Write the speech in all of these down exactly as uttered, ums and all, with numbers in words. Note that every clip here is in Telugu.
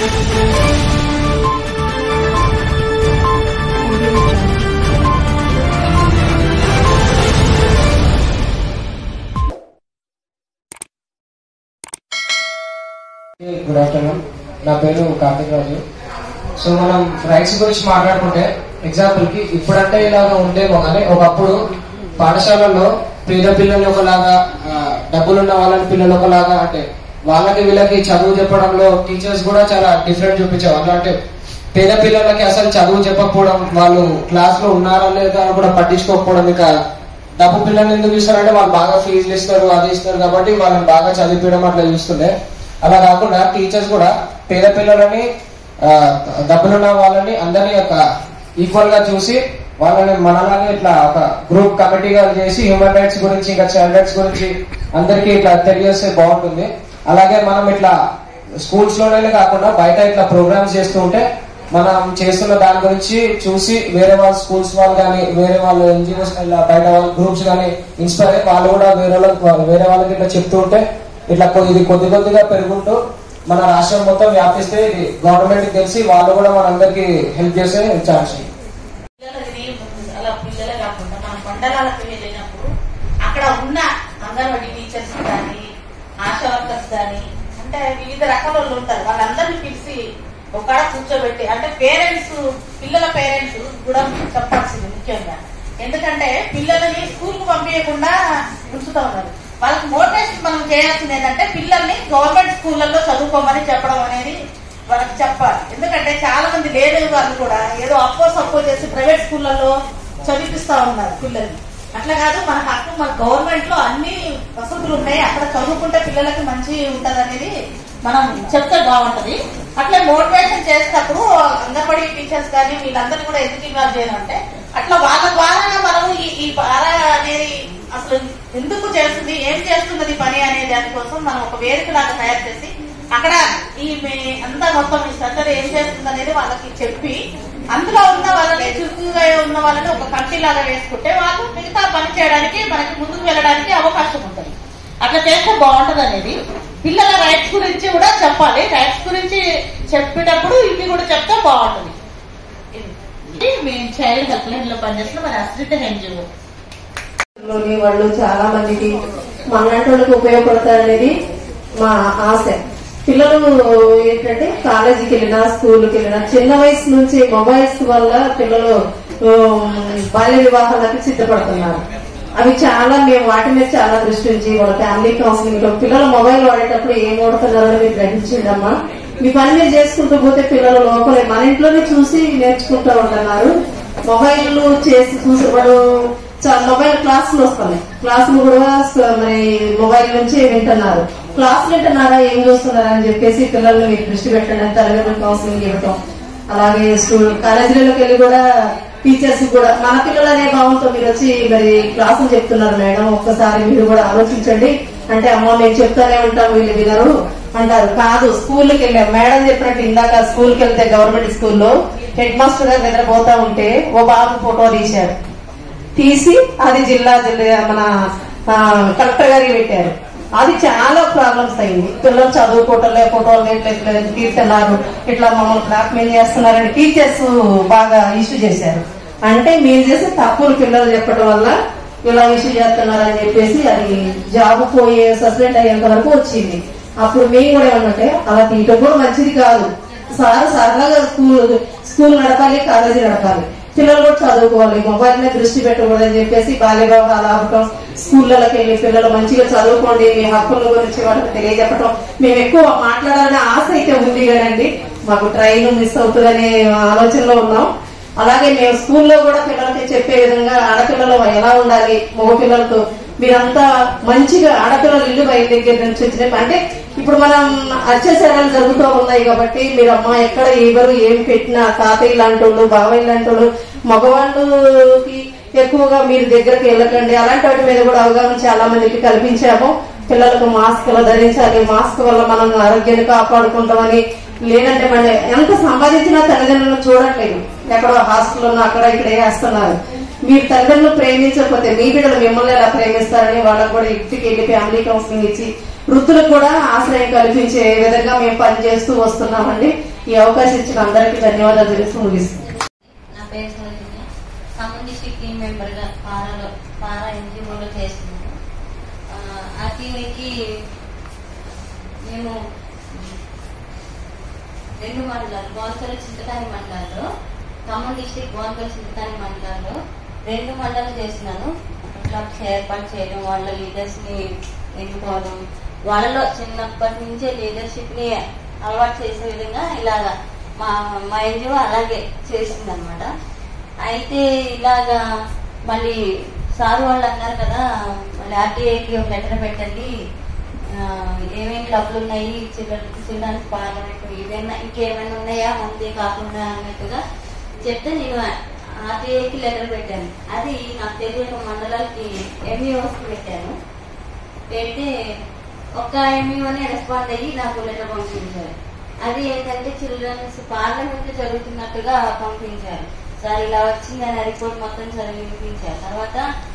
గుడ్ ఆఫ్టర్నూన్, నా పేరు కార్తిక్ రాజు. సో మనం రైట్స్ గురించి మాట్లాడుకుంటే ఎగ్జాంపుల్ కి ఇప్పుడంటే ఇలాగా ఉండేమో కానీ ఒకప్పుడు పాఠశాలల్లో పేద పిల్లలు ఒకలాగా, డబ్బులున్న వాళ్ళని పిల్లలు ఒకలాగా, అంటే వాళ్ళకి వీళ్ళకి చదువు చెప్పడంలో టీచర్స్ కూడా చాలా డిఫరెంట్ చూపించేవాళ్ళు. అంటే పేద పిల్లలకి అసలు చదువు చెప్పకపోవడం, వాళ్ళు క్లాస్ లో ఉన్నారా లేదా అని కూడా పట్టించుకోకపోవడం. ఇంకా డబ్బు పిల్లల్ని ఎందుకు ఇస్తారంటే వాళ్ళు బాగా ఫీజులు ఇస్తారు, అది ఇస్తారు కాబట్టి వాళ్ళని బాగా చదివించడం అట్లా చూస్తుండే. అలా కాకుండా టీచర్స్ కూడా పేద పిల్లలని, డబ్బులున్న వాళ్ళని అందరినీ ఒక ఈక్వల్ గా చూసి వాళ్ళని మనలాగే ఇట్లా ఒక గ్రూప్ కమిటీగా చేసి హ్యూమన్ రైట్స్ గురించి ఇంకా చైల్డ్ రైట్స్ గురించి అందరికీ ఇట్లా తెలియజేస్తే బాగుంటుంది. అలాగే మనం ఇట్లా స్కూల్స్ లోనే కాకుండా బయట ఇట్లా ప్రోగ్రామ్స్ చేస్తూ ఉంటే మనం చేస్తున్న దాని గురించి చూసి వేరే వాళ్ళ స్కూల్స్ వాళ్ళు కానీ వేరే వాళ్ళ ఎన్జిఓస్ ఇలా బయట వాళ్ళ గ్రూప్స్ కానీ ఇన్స్పైర్ అయ్యి వాళ్ళు కూడా వేరే వాళ్ళకి వేరే వాళ్ళకి ఇట్లా చెప్తూ ఉంటే ఇట్లా ఇది కొద్ది కొద్దిగా పెరుగుంటూ మన రాష్ట్రం మొత్తం వ్యాపిస్తే ఇది గవర్నమెంట్ కి తెలిసి వాళ్ళు కూడా మనందరికి హెల్ప్ చేసే ఛాన్స్. అలా పిల్లలే కాకుండా మన మండలాలకు వెళ్ళినప్పుడు అక్కడ ఉన్న అంగన్వాడీ టీచర్స్ కానీ ఆశా వర్కర్స్ కానీ అంటే వివిధ రకాల వాళ్ళు ఉంటారు, వాళ్ళందరినీ పిలిచి ఒక కూర్చోబెట్టి అంటే పేరెంట్స్ పిల్లల పేరెంట్స్ కూడా చెప్పాల్సింది ముఖ్యంగా. ఎందుకంటే పిల్లలని స్కూల్ కు పంపించకుండా ఉంచుతా ఉన్నారు. వాళ్ళకి మోటివేషన్ మనం చేయాల్సింది ఏంటంటే పిల్లల్ని గవర్నమెంట్ స్కూళ్లలో చదువుకోమని చెప్పడం అనేది వాళ్ళకి చెప్పాలి. ఎందుకంటే చాలా మంది లేని వాళ్ళు కూడా ఏదో అప్పో సప్పో చేసి ప్రైవేట్ స్కూళ్లలో చదివిపిస్తా ఉన్నారు పిల్లల్ని. అట్లా కాదు, మన హక్కు మన గవర్నమెంట్ లో అన్ని వసతులు ఉన్నాయి, అక్కడ చదువుకుంటే పిల్లలకి మంచి ఉంటది అనేది మనం చెప్తే బాగుంటది. అట్లా మోటివేషన్ చేసేటప్పుడు అంగన్వాడీ టీచర్స్ కానీ వీళ్ళందరినీ కూడా ఎందుకు ఇన్వాల్వ్ చేయాలంటే అట్లా వాళ్ళ ద్వారా మనము ఈ బాధ అనేది అసలు ఎందుకు చేస్తుంది, ఏం చేస్తున్నది పని అనే దానికోసం మనం ఒక వేదిక లాగా తయారు చేసి అక్కడ ఈ అంతా మొత్తం ఈ స్ట్రక్చర్ ఏం చేస్తుంది అనేది వాళ్ళకి చెప్పి అందులో ఉన్న వాళ్ళని చురుకుగా ఉన్న వాళ్ళని ఒక కమిటీ లాగా వేసుకుంటే వాళ్ళు మిగతా పని చేయడానికి మనకి ముందుకు వెళ్ళడానికి అవకాశం ఉంటుంది. అట్లా చేస్తే బాగుంటది అనేది. పిల్లల రైట్స్ గురించి కూడా చెప్పాలి. రైట్స్ గురించి చెప్పేటప్పుడు ఇవి కూడా చెప్తే బాగుంటుంది. మేము చైల్డ్ హెల్ప్ లైన్ లో పనిచేస్తున్న మన అశ్రిత ఎన్జిఓ లోని వాళ్ళు చాలా మందికి మనలాంటి వాళ్ళకి ఉపయోగపడతారనేది మా ఆశ. పిల్లలు ఏంటంటే కాలేజీకి వెళ్ళినా స్కూల్కి వెళ్ళినా చిన్న వయసు నుంచి మొబైల్స్ వల్ల పిల్లలు బాల్య వివాహాలకు సిద్ధపడుతున్నారు. అవి చాలా మేము వాటి మీద చాలా దృష్టి ఉంచి వాళ్ళ ఫ్యామిలీ కౌన్సిలింగ్ లో పిల్లలు మొబైల్ వాడేటప్పుడు ఏం వాడుతున్నారని మీరు గ్రహించిందమ్మా. మీ పని మీరు చేసుకుంటూ పోతే పిల్లలు లోపలే మన ఇంట్లోనే చూసి నేర్చుకుంటూ ఉంటున్నారు. మొబైల్ చేసి చూసి వాడు మొబైల్ క్లాసులు వస్తున్నాయి, క్లాసులు కూడా మరి మొబైల్ నుంచి వింటున్నారు. క్లాసులు వింటున్నారా ఏం చూస్తున్నారా అని చెప్పేసి పిల్లల్ని మీరు దృష్టి పెట్టండి అని తల్లిదండ్రులు కౌన్సిలింగ్ ఇవ్వటం. అలాగే స్టూడెంట్ కాలేజీలకు వెళ్ళి కూడా టీచర్స్ కూడా మన పిల్లలనే భావంతో మీరు వచ్చి మరి క్లాసులు చెప్తున్నారు మేడం, ఒక్కసారి మీరు కూడా ఆలోచించండి అంటే అమ్మ మేము చెప్తానే ఉంటాం వీళ్ళు వినరు అంటారు. కాదు, స్కూల్కి వెళ్ళాం మేడం చెప్పినట్టు ఇందాక స్కూల్కి వెళ్తే గవర్నమెంట్ స్కూల్లో హెడ్ మాస్టర్ గారు నిద్రపోతా ఉంటే ఓ బాబు ఫోటో తీశారు, తీసి అది జిల్లా జిల్లా మన కలెక్టర్ గారికి పెట్టారు. అది చాలా ప్రాబ్లమ్స్ అయింది. పిల్లలు చదువుకోవటంలే, ఫోటోలు తీస్తున్నారు, ఇట్లా మమ్మల్ని బ్లాక్ మెయిల్ చేస్తున్నారని టీచర్స్ బాగా ఇష్యూ చేశారు. అంటే మీరు చేసే తప్పులు పిల్లలు చెప్పడం వల్ల ఇలా ఇష్యూ చేస్తున్నారని చెప్పేసి అది జాబ్ పోయే సస్పెండ్ అయ్యేంత వరకు వచ్చింది. అప్పుడు మేము కూడా ఏమంటే అలా తీయటం కూడా మంచిది కాదు సార్, సరళంగా స్కూల్ స్కూల్ నడపాలి, కాలేజీ నడపాలి, పిల్లలు కూడా చదువుకోవాలి, మొబైల్ మీద దృష్టి పెట్టకూడదని చెప్పేసి బాల్య వివాహాలు ఆపటం, స్కూళ్ళకి వెళ్ళి పిల్లలు మంచిగా చదువుకోండి మీ హక్కుల గురించి వాళ్ళకి తెలియజెప్పటం. మేము ఎక్కువ మాట్లాడాలనే ఆశ అయితే ఉంది కదండి, మాకు ట్రైన్ మిస్ అవుతుందనే ఆలోచనలో ఉన్నాం. అలాగే మేము స్కూల్లో కూడా పిల్లలకి చెప్పే విధంగా ఆడపిల్లలు ఎలా ఉండాలి, మగ పిల్లలతో మీరంతా మంచిగా ఆడపిల్లలు ఇల్లు బయట దగ్గర నుంచి వచ్చిన అంటే ఇప్పుడు మనం అత్యాచారాలు జరుగుతూ ఉన్నాయి కాబట్టి మీరు అమ్మ ఎక్కడ ఎవరు ఏం పెట్టినా తాతయ్య లాంటి వాళ్ళు బాబాయ్ లాంటి వాళ్ళు మగవాళ్ళకి ఎక్కువగా మీరు దగ్గరకు వెళ్ళకండి. అలాంటి వాటి మీద కూడా అవగాహన చాలా మందికి కల్పించాము. పిల్లలకు మాస్కులు ధరించాలి, మాస్క్ వల్ల మనం ఆరోగ్యాన్ని కాపాడుకుంటామని. లేదంటే మన ఎంత సంపాదించినా తల్లిదండ్రులను చూడట్లేదు, ఎక్కడో హాస్టల్ ఉన్నా అక్కడ ఇక్కడ వేస్తున్నారు. మీరు తల్లిదండ్రులు ప్రేమించకపోతే మీ బిడ్డలు మిమ్మల్ని ఎలా ప్రేమిస్తారని వాళ్ళకు కూడా ఇంటికి వెళ్ళి ఫ్యామిలీ కౌన్సిలింగ్ ఇచ్చి వృద్ధులకు కూడా ఆశ్రయం కల్పించే విధంగా మేము పనిచేస్తూ వస్తున్నామండి. ఈ అవకాశం ఇచ్చిన అందరికీ ధన్యవాదాలు తెలిసి ముగిస్తుంది. నా పేరు Soujanya, Khammam district team member గా పారాలో పారా ఎన్జిఓలో చేస్తున్నాను. ఆ టీంకి మేము రెండు మండలాలు, గోల్కల్ చింతకాని మండలాల్లో, ఖమ్మం డిస్ట్రిక్ట్ గోల్కల్ చింతకాని మండలాల్లో రెండు మండలాలు చేస్తున్నాను. క్లబ్స్ ఏర్పాటు చేయడం, వాళ్ళ లీడర్స్ ని ఎన్నుకోవడం, వాళ్ళలో చిన్నప్పటి నుంచే లీడర్షిప్ ని అలవాటు చేసే విధంగా ఇలాగా మా మా ఎన్జిఓ అలాగే చేస్తుంది అనమాట. అయితే ఇలాగా మళ్ళీ సార్ వాళ్ళు అన్నారు కదా, మళ్ళీ ఆర్టీఐకి ఒక లెటర్ పెట్టండి, ఏమేమి క్లబ్లు ఉన్నాయి, చిల్డ్రన్ చిల్డ్రన్స్ పార్లమెంట్ ఇవేనా ఇంకేమైనా ఉన్నాయా అంతే కాకుండా అన్నట్టుగా చెప్తే నేను ఆర్టీఐకి లెటర్ పెట్టాను. అది నాకు తెలియని మండలాలకి ఎంఈఓస్కి పెట్టాను. పెడితే ఒక్క ఎంఈఓనే రెస్పాండ్ అయ్యి నాకు లెటర్ పంపించారు. అది ఏంటంటే చిల్డ్రన్స్ పార్లమెంట్ జరుగుతున్నట్టుగా పంపించారు. సార్ ఇలా వచ్చిందని రిపోర్ట్ మొత్తం చదివించారు. తర్వాత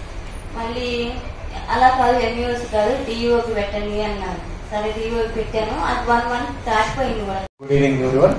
మళ్ళీ అలా కాదు, ఎంఈఓస్ కాదు డిఈఓకి పెట్టండి అన్నారు. సరే డిఈఓకి పెట్టాను. అది వన్ మంత్ దాటిపోయింది కూడా. Good evening everyone.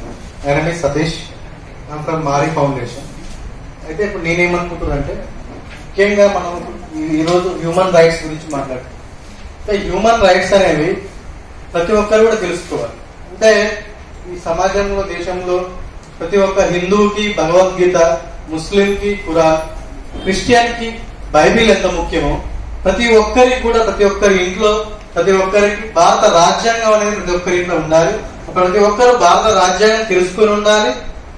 నేను Satish, I'm from MARI foundation. అయితే ఇప్పుడు నేనేమనుకుంటున్నానంటే, ముఖ్యంగా మనం ఈరోజు హ్యూమన్ రైట్స్ గురించి మాట్లాడుతున్నాం. అంటే హ్యూమన్ రైట్స్ అనేవి ప్రతి ఒక్కరు కూడా తెలుసుకోవాలి. అంటే ఈ సమాజంలో, దేశంలో ప్రతి ఒక్క హిందువుకి భగవద్గీత, ముస్లింకి ఖురాన్, క్రిస్టియన్ కి బైబిల్ ఎంత ముఖ్యమో, ప్రతి ఒక్కరికి కూడా ప్రతి ఒక్కరి ఇంట్లో ప్రతి ఒక్కరికి భారత రాజ్యాంగం అనేది ప్రతి ఒక్కరి ఇంట్లో ఉండాలి. ప్రతి ఒక్కరు భారత రాజ్యాంగం తెలుసుకుని ఉండాలి.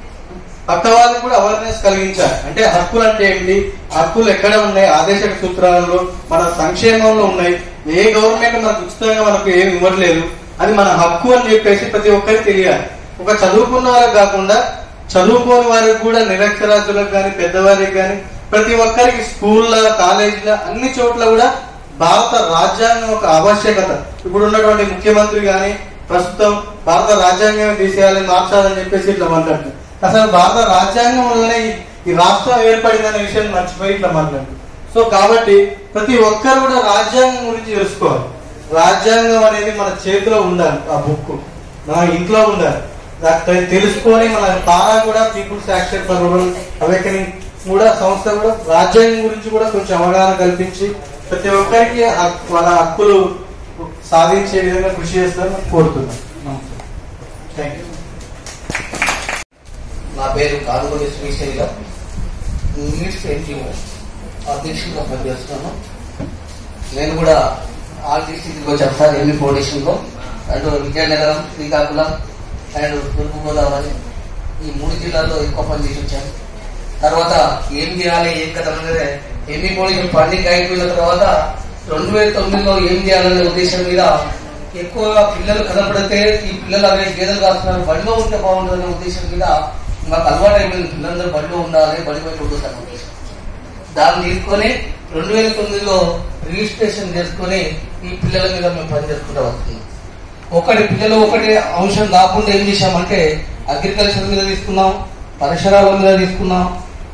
పక్క వాళ్ళకి కూడా అవేర్నెస్ కలిగించాలి. అంటే హక్కులు అంటే ఏంటి, హక్కులు ఎక్కడ ఉన్నాయి, ఆదేశక సూత్రాలలో మన సంక్షేమంలో ఉన్నాయి. ఏ గవర్నమెంట్ మనకు ఉచితంగా మనకు ఏమి ఇవ్వట్లేదు, అది మన హక్కు అని చెప్పేసి ప్రతి ఒక్కరికి తెలియాలి. ఒక చదువుకున్న వారికి కాకుండా చదువుకోని వారికి కూడా, నిరక్షరాస్యులకు కానీ పెద్దవారికి కానీ ప్రతి ఒక్కరికి స్కూళ్ళ, కాలేజీల అన్ని చోట్ల కూడా భారత రాజ్యాంగం ఒక ఆవశ్యకత. ఇప్పుడు ఉన్నటువంటి ముఖ్యమంత్రి కానీ ప్రస్తుతం భారత రాజ్యాంగం తీసేయాలని, మార్చాలని చెప్పేసి ఇట్లా మాట్లాడుతుంది. అసలు భారత రాజ్యాంగం వల్లనే ఈ రాష్ట్రం ఏర్పడిందనే విషయం మర్చిపోయి ఇట్లా మాట్లాడుతుంది. సో కాబట్టి ప్రతి ఒక్కరు కూడా రాజ్యాంగం గురించి తెలుసుకోవాలి. రాజ్యాంగం అనేది మన చేతిలో ఉండాలి, ఆ బుక్ మన ఇంట్లో ఉండాలి. తెలుసుకొని మన పారా కూడా people's action for rural awakening కూడా సంస్థ కూడా రాజ్యాంగం గురించి కూడా కొంచెం అవగాహన కల్పించి ప్రతి ఒక్కరికి వాళ్ళ హక్కులు సాధించే విధంగా కృషి చేస్తారని కోరుతున్నాను. Thank you. నా పేరు కాదుగోడి శ్రీశైలం, నీడ్స్ ఎన్జిఓ అధ్యక్షుడిగా పనిచేస్తున్నాను. నేను కూడా ఆల్ డిస్ట్రిక్ట్ వచ్చాను సార్, ఎంఈ ఫౌండేషన్ లో. అండ్ విజయనగరం, శ్రీకాకుళం అండ్ తూర్పు గోదావరి ఈ మూడు జిల్లాల్లో ఎక్కువ పనిచేసి వచ్చాను. తర్వాత ఏం చేయాలి, ఏం కథ అనేది ఎంఈ ఫౌండేషన్ ఫండింగ్ అయిపోయిన తర్వాత రెండు వేల తొమ్మిదిలో ఏం చేయాలనే ఉద్దేశం మీద ఎక్కువగా పిల్లలు కనపడితే ఈ పిల్లలు అనే గేదెలు కాస్తున్నారు, బడిలో ఉంటే బాగుంటుందనే ఉద్దేశం మీద మాకు అలవాటు అయిపోయింది. పిల్లలందరూ బడిలో ఉండాలి, బడి బయట ఉంటుందనే ఉద్దేశం. దాన్ని తీసుకొని రెండు వేల తొమ్మిదిలో రిజిస్ట్రేషన్ చేసుకుని ఈ పిల్లల మీద మేము పనిచేసుకుంటూ వస్తున్నాం. ఒకటి పిల్లలు ఒకటి అంశం కాకుండా ఏం చేశామంటే అగ్రికల్చర్ మీద తీసుకున్నాం, పరిసరాల మీద తీసుకున్నాం,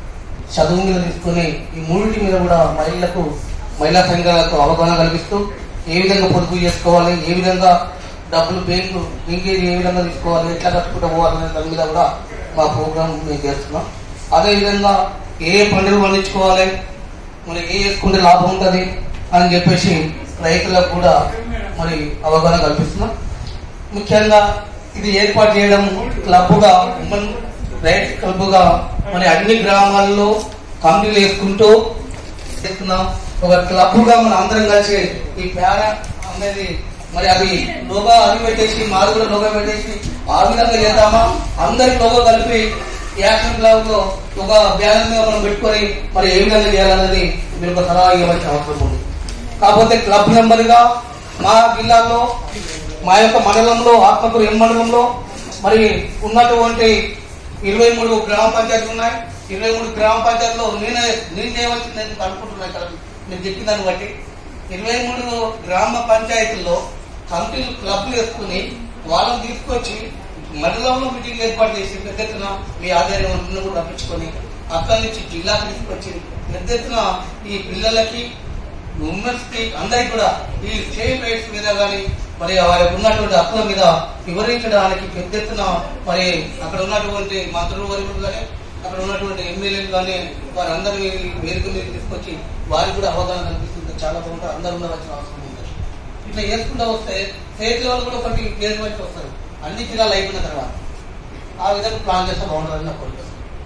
చదువు మీద తీసుకుని ఈ మూడింటి మీద కూడా మహిళలకు, మహిళా సంఘాలకు అవగాహన కల్పిస్తూ ఏ విధంగా పొదుపు చేసుకోవాలి, ఏ విధంగా డబ్బులు బ్యాంకు బ్యాంకేజ్ ఏ విధంగా తీసుకోవాలి, ఎట్లా కట్టుకుంటూ పోవాలనే దాని మీద కూడా మా ప్రోగ్రామ్ మేము చేస్తున్నాం. అదేవిధంగా ఏ పంటలు పండించుకోవాలి, మరి ఏ వేసుకుంటే లాభం ఉంటుంది అని చెప్పేసి రైతులకు కూడా మరి అవగాహన కల్పిస్తున్నాం. ముఖ్యంగా ఇది ఏర్పాటు చేయడం క్లబ్గా, ఉమెన్ రైట్ క్లబ్గా మరి అన్ని గ్రామాల్లో కమిటీలు వేసుకుంటూ చేస్తున్నాం. ఒక క్లబ్గా మన అందరం కలిసి ఈ పేర అనేది మరి అది లోగా అవి పెట్టేసి మాది కూడా లోగా పెట్టేసి ఆ విధంగా చేద్దామా, అందరి లోగా కలిపి యాక్షన్ క్లబ్ లో ఒక బ్యాలెన్స్ గా మనం పెట్టుకొని మరి ఏ విధంగా చేయాలన్నది మీరు ఒక సలహా ఇవ్వాల్సిన అవసరం ఉంది. కాకపోతే క్లబ్ మెంబర్ గా మా జిల్లాలో, మా యొక్క మండలంలో, ఆత్మకూరు ఎం మండలంలో మరి ఉన్నటువంటి ఇరవై మూడు గ్రామ పంచాయతీలు ఉన్నాయి. ఇరవై మూడు గ్రామ పంచాయతీలో నేనే నేను చేయవలసింది నేను అనుకుంటున్నాను. ఇక్కడ మీరు చెప్పిన దాన్ని బట్టి ఇరవై మూడు గ్రామ పంచాయతీల్లో కమిటీలు క్లబ్లు వేసుకుని వాళ్ళని తీసుకొచ్చి మండలంలో మీటింగ్ ఏర్పాటు చేసి పెద్ద ఎత్తున మీ ఆధ్వర్యం కూడా రప్పించుకొని అక్కడి నుంచి జిల్లాకు తీసుకొచ్చి పెద్ద ఎత్తున ఈ పిల్లలకి ఉమెన్స్ కి అందరికి కూడా ఈ చైల్డ్ రైట్స్ మీద కానీ మరి వారికి ఉన్నటువంటి హక్కుల మీద వివరించడానికి పెద్ద ఎత్తున మరి అక్కడ ఉన్నటువంటి మంత్రులు వర్గులు కానీ అక్కడ ఉన్నటువంటి ఎమ్మెల్యేలు కానీ వారందరూ వేదిక మీద తీసుకొచ్చి వారికి కూడా అవగాహన కల్పిస్తుంది. చాలా బాగుంటుంది. అందరూ ఉండవలసిన అవసరం ఉంది. ఇట్లా వేసుకుంటూ వస్తే స్టేట్ లెవెల్ కూడా ఒకటి పేరు వచ్చి వస్తారు అన్ని జిల్లాలు అయిపోయిన తర్వాత. ఆ విధంగా ప్లాన్ చేస్తే బాగుంటుందని నా కోరిక.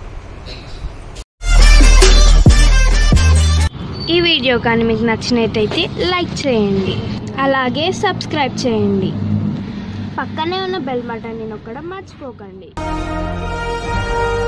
ఈ వీడియో కానీ మీకు నచ్చినట్టయితే లైక్ చేయండి, అలాగే సబ్స్క్రైబ్ చేయండి. పక్కనే ఉన్న బెల్ బటన్ని నొక్కడం మర్చిపోకండి.